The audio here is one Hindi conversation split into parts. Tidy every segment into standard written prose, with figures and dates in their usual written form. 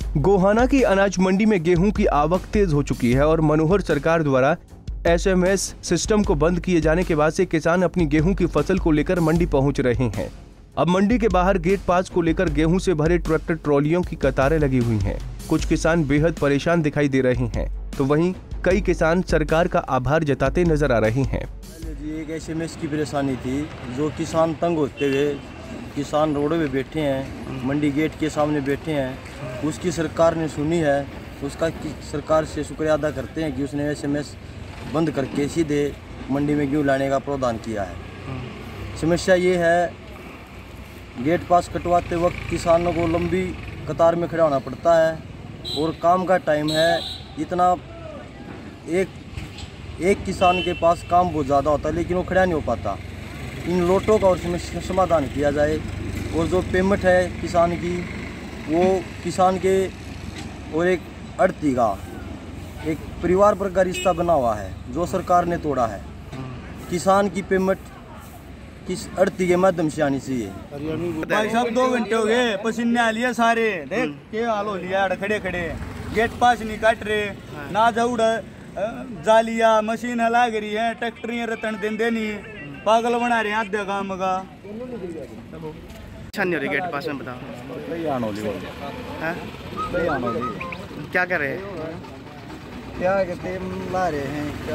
गोहाना की अनाज मंडी में गेहूं की आवक तेज हो चुकी है और मनोहर सरकार द्वारा SMS सिस्टम को बंद किए जाने के बाद से किसान अपनी गेहूं की फसल को लेकर मंडी पहुंच रहे हैं। अब मंडी के बाहर गेट पास को लेकर गेहूं से भरे ट्रैक्टर ट्रॉलियों की कतारें लगी हुई हैं। कुछ किसान बेहद परेशान दिखाई दे रहे हैं, तो वहीं कई किसान सरकार का आभार जताते नजर आ रहे हैं। एक SMS की परेशानी थी, जो किसान तंग होते हुए किसान रोडों पे बैठे हैं, मंडी गेट के सामने बैठे हैं, उसकी सरकार ने सुनी है। उसका सरकार से शुक्रिया अदा करते हैं कि उसने SMS बंद करके सीधे मंडी में गेहूँ लाने का प्रावधान किया है। समस्या ये है, गेट पास कटवाते वक्त किसानों को लंबी कतार में खड़ा होना पड़ता है और काम का टाइम है इतना, एक किसान के पास काम बहुत ज़्यादा होता है लेकिन वो खड़ा नहीं हो पाता। इन लोटों का और समस्या समाधान किया जाए और जो पेमेंट है किसान की, वो किसान के और एक अड़ती का एक परिवार पर का रिश्ता बना हुआ है जो सरकार ने तोड़ा है। किसान की पेमेंट किस अड़ती के माध्यम से आनी चाहिए। भाई साहब 2 घंटे हो गए, पसीने आ लिए सारे, देख के हाल हो लिया, खड़े खड़े गेट पास नहीं काट रहे ना, जाऊड़ जालिया मशीन लाग रही है, ट्रैक्टर रतन देंदे नहीं, पागल बना रहे हैं आधे काम का। अच्छा नहीं हो रही गेट पास में, बताओ क्या कर रहे हैं, क्या कहते ला रहे हैं क्या,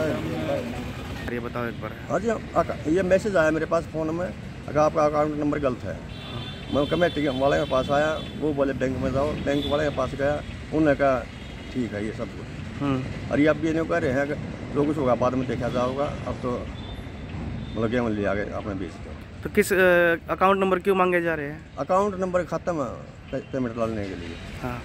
ये बताओ एक बार। हाँ जी, ये मैसेज आया मेरे पास फ़ोन में, अगर आपका अकाउंट नंबर गलत है। मैं कमेटी वाले के पास आया, वो बोले बैंक में जाओ, बैंक वाले के पास गया, उन्होंने कहा ठीक है ये सब कुछ। और ये अब ये नहीं कह रहे हैं कि जो कुछ होगा बाद में देखा जाओगा, अब तो मतलब गेहूँ ले आगे आपने बेच दो। तो किस अकाउंट नंबर क्यों मांगे जा रहे हैं? अकाउंट नंबर खत्म पेमेंट डालने के लिए। हाँ,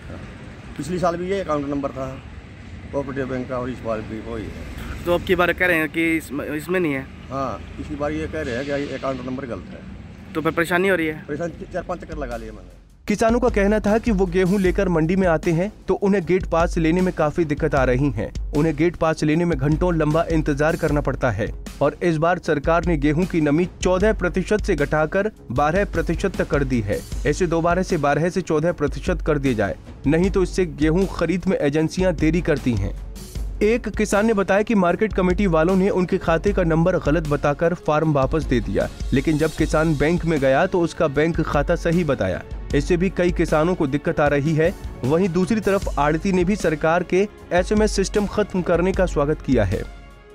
पिछली साल भी ये अकाउंट नंबर था कोऑपरेटिव बैंक का और इस बार भी वही है। तो अब की बार कह रहे हैं कि इसमें नहीं है? हाँ, पिछली बार ये कह रहे हैं कि अकाउंट नंबर गलत है। तो फिर परेशानी हो रही है? परेशानी 4-5 चक्कर लगा लिए मैंने। किसानों का कहना था कि वो गेहूं लेकर मंडी में आते हैं तो उन्हें गेट पास लेने में काफी दिक्कत आ रही है। उन्हें गेट पास लेने में घंटों लंबा इंतजार करना पड़ता है और इस बार सरकार ने गेहूं की नमी 14% से घटाकर 12% तक कर दी है। ऐसे दोबारा से 12 से 14% कर दिए जाए, नहीं तो इससे गेहूं खरीद में एजेंसियां देरी करती हैं। एक किसान ने बताया कि मार्केट कमेटी वालों ने उनके खाते का नंबर गलत बताकर फार्म वापस दे दिया, लेकिन जब किसान बैंक में गया तो उसका बैंक खाता सही बताया। इससे भी कई किसानों को दिक्कत आ रही है। वहीं दूसरी तरफ आड़ती ने भी सरकार के SMS सिस्टम खत्म करने का स्वागत किया है।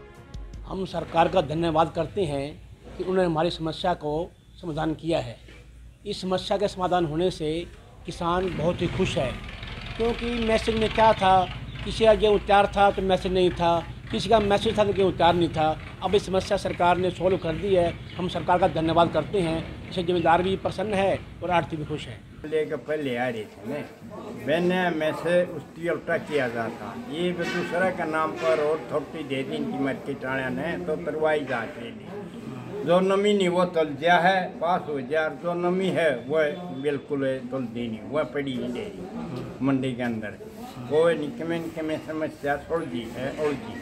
हम सरकार का धन्यवाद करते हैं कि उन्होंने हमारी समस्या को समाधान किया है। इस समस्या के समाधान होने से किसान बहुत ही खुश है, क्योंकि मैसेज में क्या था, किसी का गेहूँ तैयार था तो मैसेज नहीं था, किसी का मैसेज था तो गेहूँ तैयार नहीं था। अब इस समस्या सरकार ने सोल्व कर दी है। हम सरकार का धन्यवाद करते हैं। इससे जमींदार भी प्रसन्न है और आड़ती भी खुश है। लेकर पहले आ रही थी मैंने मैसेज उसकी उल्टा किया जाता, ये दूसरा का नाम पर और थोड़ी दे दी इनकी मार्केट आने ने तो तरवाई जा रही, जो नमी नहीं वो तल दिया है पास हो जा, जो नमी है वह बिल्कुल तल दी नहीं, वह पड़ी ही नहीं मंडी के अंदर। कोई निकमे समस्या छोड़ दी है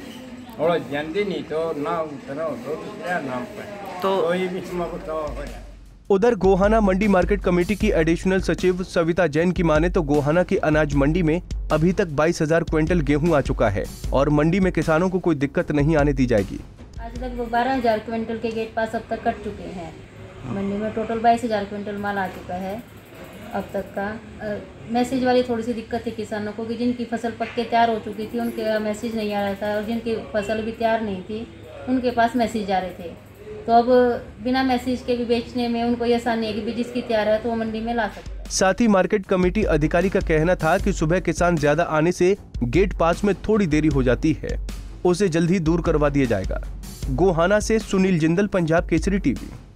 और जानती नहीं तो ना उतरो तो दूसरा नाम पर तो कोई भी हो जाए। उधर गोहाना मंडी मार्केट कमेटी की एडिशनल सचिव सविता जैन की माने तो गोहाना की अनाज मंडी में अभी तक 22,000 क्विंटल गेहूं आ चुका है और मंडी में किसानों को कोई दिक्कत नहीं आने दी जाएगी। आज तक 12,000 क्विंटल के गेट पास अब तक कट चुके हैं। मंडी में टोटल 22,000 क्विंटल माल आ चुका है अब तक का। मैसेज वाली थोड़ी सी दिक्कत थी किसानों को कि जिनकी फसल पक के तैयार हो चुकी थी उनके मैसेज नहीं आ रहा था, और जिनकी फसल भी तैयार नहीं थी उनके पास मैसेज आ रहे थे। तो अब बिना मैसेज के भी बेचने में उनको ये आसानी है कि जिसकी तैयार है तो वो मंडी में ला सकते हैं। साथ ही मार्केट कमेटी अधिकारी का कहना था कि सुबह किसान ज्यादा आने से गेट पास में थोड़ी देरी हो जाती है, उसे जल्द ही दूर करवा दिया जाएगा। गोहाना से सुनील जिंदल, पंजाब केसरी टीवी।